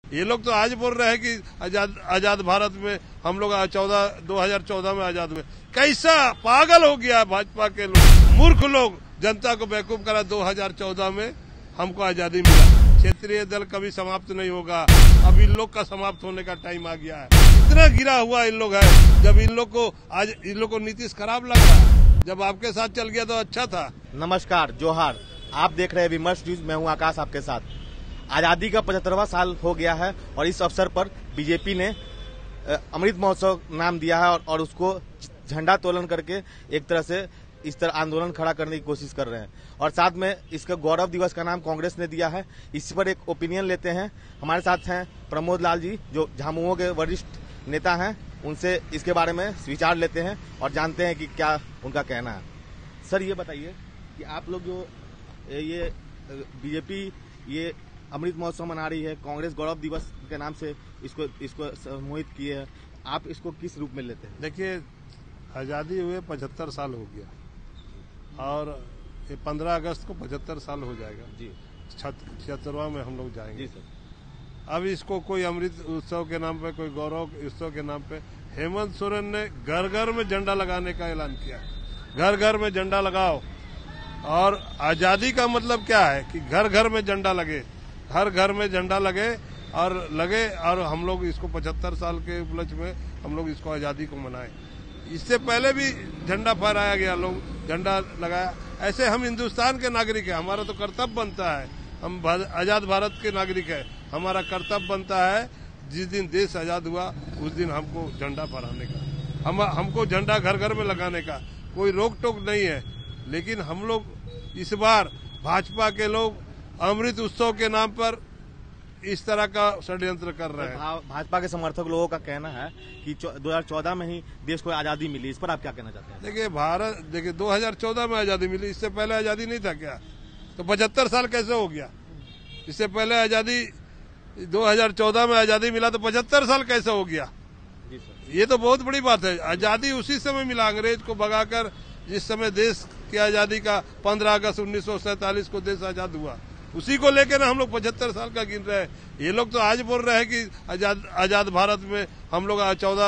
ये लोग तो आज बोल रहे हैं कि आजाद भारत में हम लोग 2014 में आजाद हुए। कैसा पागल हो गया भाजपा के लोग, मूर्ख लोग जनता को बेवकूफ करा। 2014 में हमको आजादी मिला। क्षेत्रीय दल कभी समाप्त नहीं होगा, अब इन लोग का समाप्त होने का टाइम आ गया है। इतना गिरा हुआ इन लोग है, जब इन लोग को नीतीश खराब लग रहा है, जब आपके साथ चल गया तो अच्छा था। नमस्कार, जोहार। आप देख रहे हैं विमर्श न्यूज। मैं हूं आकाश आपके साथ। आजादी का 75वां साल हो गया है और इस अवसर पर बीजेपी ने अमृत महोत्सव नाम दिया है और उसको झंडा तोलन करके एक तरह से इस तरह आंदोलन खड़ा करने की कोशिश कर रहे हैं और साथ में इसका गौरव दिवस का नाम कांग्रेस ने दिया है। इस पर एक ओपिनियन लेते हैं। हमारे साथ हैं प्रमोद लाल जी, जो झामुमो के वरिष्ठ नेता हैं। उनसे इसके बारे में विचार लेते हैं और जानते हैं कि क्या उनका कहना है। सर, ये बताइए कि आप लोग जो ये बीजेपी ये अमृत महोत्सव मना रही है, कांग्रेस गौरव दिवस के नाम से इसको सम्मोहित किए है, आप इसको किस रूप में लेते हैं? देखिए, आजादी हुए 75 साल हो गया और ये 15 अगस्त को 75 साल हो जाएगा जी। 76वां में हम लोग जाएंगे जी सर। अब इसको कोई अमृत उत्सव के नाम पे, कोई गौरव उत्सव के नाम पे हेमंत सोरेन ने घर घर में झंडा लगाने का ऐलान किया। घर घर में झंडा लगाओ। और आजादी का मतलब क्या है कि घर घर में झंडा लगे, हर घर में झंडा लगे और हम लोग इसको 75 साल के उपलक्ष्य में हम लोग इसको आजादी को मनाएं। इससे पहले भी झंडा फहराया गया, लोग झंडा लगाया। ऐसे हम हिंदुस्तान के नागरिक हैं, हमारा तो कर्तव्य बनता है। हम आजाद भारत के नागरिक हैं, हमारा कर्तव्य बनता है जिस दिन देश आजाद हुआ उस दिन हमको झंडा फहराने का, हमको झंडा घर घर में लगाने का कोई रोक टोक नहीं है। लेकिन हम लोग इस बार भाजपा के लोग अमृत उत्सव के नाम पर इस तरह का षड्यंत्र कर रहे हैं। भाजपा के समर्थक लोगों का कहना है कि 2014 में ही देश को आजादी मिली। इस पर आप क्या कहना चाहते हैं? देखिए 2014 में आजादी मिली, इससे पहले आजादी नहीं था क्या? तो 75 साल कैसे हो गया? इससे पहले आजादी 2014 में आजादी मिला तो 75 साल कैसे हो गया? ये तो बहुत बड़ी बात है। आजादी उसी समय मिला, अंग्रेज को भगाकर जिस समय देश की आजादी का 15 अगस्त 1947 को देश आजाद हुआ, उसी को लेकर हम लोग 75 साल का गिन रहे हैं। ये लोग तो आज बोल रहे हैं कि आजाद भारत में हम लोग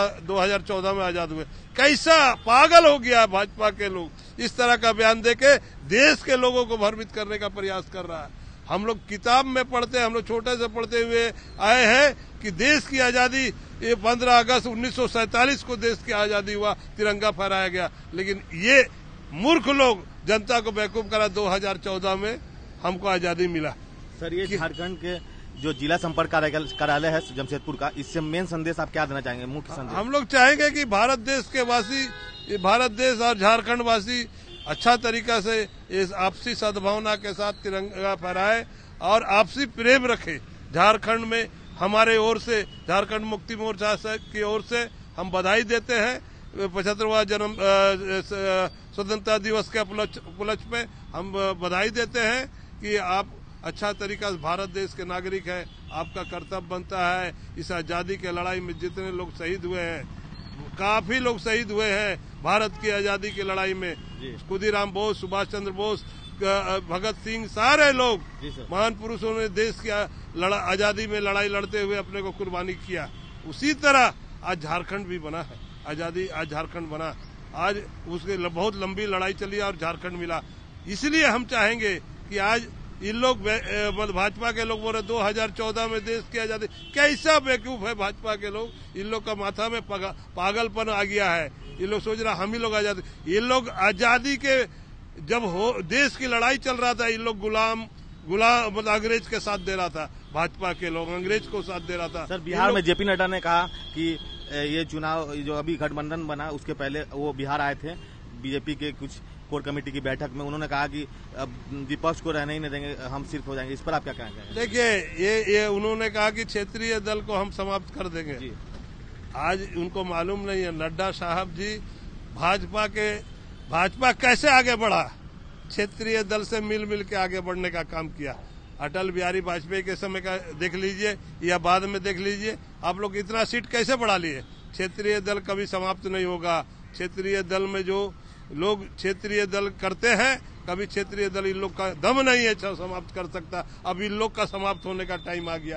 2014 में आजाद हुए। कैसा पागल हो गया भाजपा के लोग, इस तरह का बयान देके देश के लोगों को भ्रमित करने का प्रयास कर रहा है। हम लोग किताब में पढ़ते हैं, हम लोग छोटे से पढ़ते हुए आए हैं कि देश की आजादी ये 15 अगस्त 1947 को देश की आजादी हुआ, तिरंगा फहराया गया। लेकिन ये मूर्ख लोग जनता को बेवकूफ करा। 2014 में हमको आजादी मिला। सर, ये झारखंड के जो जिला संपर्क कार्यालय है जमशेदपुर का, इससे मेन संदेश आप क्या देना चाहेंगे? मुख्य संदेश हम लोग चाहेंगे कि भारत देश के वासी, भारत देश और झारखंड वासी अच्छा तरीका से इस आपसी सद्भावना के साथ तिरंगा फहराए और आपसी प्रेम रखे। झारखंड में हमारे ओर से, झारखंड मुक्ति मोर्चा की ओर से हम बधाई देते हैं 75वां जन्म स्वतंत्रता दिवस के उपलक्ष्य में हम बधाई देते हैं कि आप अच्छा तरीका से भारत देश के नागरिक हैं। आपका कर्तव्य बनता है इस आजादी के लड़ाई में जितने लोग शहीद हुए हैं, काफी लोग शहीद हुए हैं भारत की आजादी की लड़ाई में। खुदीराम बोस, सुभाष चंद्र बोस, भगत सिंह, सारे लोग महान पुरुषों ने देश की आजादी में लड़ाई लड़ते हुए अपने को कुर्बानी किया। उसी तरह आज झारखंड भी बना है। आजादी आज झारखंड बना, आज उसके बहुत लंबी लड़ाई चली और झारखंड मिला। इसलिए हम चाहेंगे कि आज इन लोग भाजपा के लोग बोल रहे 2014 में देश की आजादी, कैसा बेवकूफ है भाजपा के लोग। इन लोग का माथा में पागलपन आ गया है। ये लोग सोच रहा हम ही लोग आजादी, ये लोग आजादी के जब देश की लड़ाई चल रहा था, इन लोग गुलाम अंग्रेज के साथ दे रहा था। भाजपा के लोग अंग्रेज को साथ दे रहा था। सर, बिहार में जेपी नड्डा ने कहा कि ये चुनाव जो अभी गठबंधन बना उसके पहले वो बिहार आए थे बीजेपी के कुछ कोर कमेटी की बैठक में। उन्होंने कहा कि अब विपक्ष को रहने ही नहीं देंगे, हम सिर्फ हो जाएंगे। इस पर आप क्या कहेंगे? देखिए, ये उन्होंने कहा कि क्षेत्रीय दल को हम समाप्त कर देंगे जी। आज उनको मालूम नहीं है नड्डा साहब जी भाजपा कैसे आगे बढ़ा। क्षेत्रीय दल से मिल के आगे बढ़ने का काम किया। अटल बिहारी वाजपेयी के समय का देख लीजिए या बाद में देख लीजिए, आप लोग इतना सीट कैसे बढ़ा लिए। क्षेत्रीय दल कभी समाप्त नहीं होगा। क्षेत्रीय दल में जो लोग क्षेत्रीय दल करते हैं, कभी क्षेत्रीय दल इन लोग का दम नहीं है समाप्त कर सकता। अब इन लोग का समाप्त होने का टाइम आ गया है।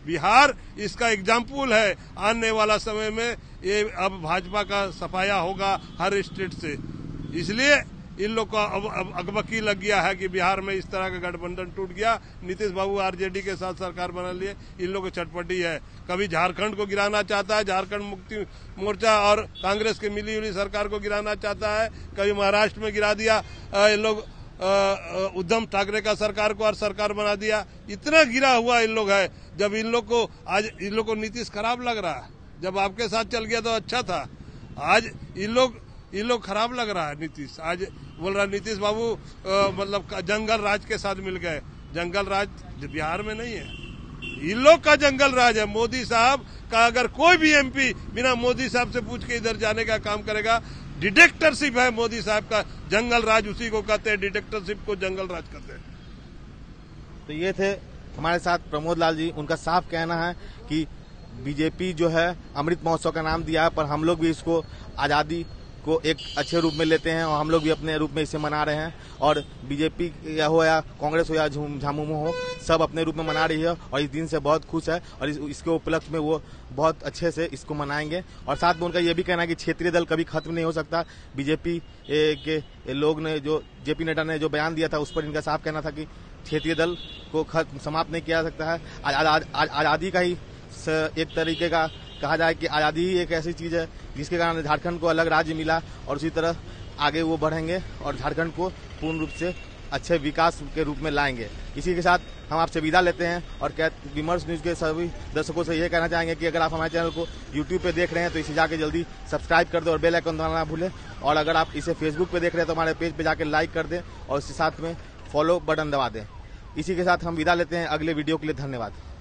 बिहार इसका एग्जाम्पल है। आने वाला समय में ये अब भाजपा का सफाया होगा हर स्टेट से, इसलिए इन लोग को अब अकबकी लग गया है कि बिहार में इस तरह का गठबंधन टूट गया। नीतीश बाबू आरजेडी के साथ सरकार बना लिए, इन लोग को चटपटी है। कभी झारखंड को गिराना चाहता है, झारखंड मुक्ति मोर्चा और कांग्रेस की मिली जुली सरकार को गिराना चाहता है, कभी महाराष्ट्र में गिरा दिया इन लोग उद्धव ठाकरे का सरकार को और सरकार बना दिया। इतना गिरा हुआ इन लोग है। जब इन लोग को आज इन लोग को नीतीश खराब लग रहा है, जब आपके साथ चल गया तो अच्छा था, आज इन लोग खराब लग रहा है। नीतीश आज बोल रहा नीतीश बाबू मतलब जंगल राज के साथ मिल गए। जंगल राज बिहार में नहीं है, इन लोग का जंगल राज है। मोदी साहब का अगर कोई भी एमपी बिना मोदी साहब से पूछ के इधर जाने का काम करेगा, डिटेक्टरशिप है मोदी साहब का। जंगल राज उसी को कहते हैं, डिटेक्टरशिप को जंगल राज कहते हैं। तो ये थे हमारे साथ प्रमोद लाल जी। उनका साफ कहना है कि बीजेपी जो है अमृत महोत्सव का नाम दिया है, पर हम लोग भी इसको आजादी को एक अच्छे रूप में लेते हैं और हम लोग भी अपने रूप में इसे मना रहे हैं। और बीजेपी हो या कांग्रेस हो या झामुमो हो, सब अपने रूप में मना रही है और इस दिन से बहुत खुश है और इसके उपलक्ष्य में वो बहुत अच्छे से इसको मनाएंगे। और साथ में उनका ये भी कहना है कि क्षेत्रीय दल कभी खत्म नहीं हो सकता। बीजेपी के लोग ने जो जेपी नड्डा ने जो बयान दिया था उस पर इनका साफ कहना था कि क्षेत्रीय दल को समाप्त नहीं किया जा सकता है। आजादी का ही एक तरीके का कहा जाए कि आजादी ही एक ऐसी चीज है जिसके कारण झारखंड को अलग राज्य मिला और उसी तरह आगे वो बढ़ेंगे और झारखंड को पूर्ण रूप से अच्छे विकास के रूप में लाएंगे। इसी के साथ हम आपसे विदा लेते हैं और विमर्श न्यूज के सभी दर्शकों से ये कहना चाहेंगे कि अगर आप हमारे चैनल को यूट्यूब पे देख रहे हैं तो इसे जाके जल्दी सब्सक्राइब कर दो और बेल आइकन दबाना ना भूलें। और अगर आप इसे फेसबुक पे देख रहे हैं तो हमारे पेज पे जाके लाइक कर दें और इसके साथ में फॉलो बटन दबा दें। इसी के साथ हम विदा लेते हैं। अगले वीडियो के लिए धन्यवाद।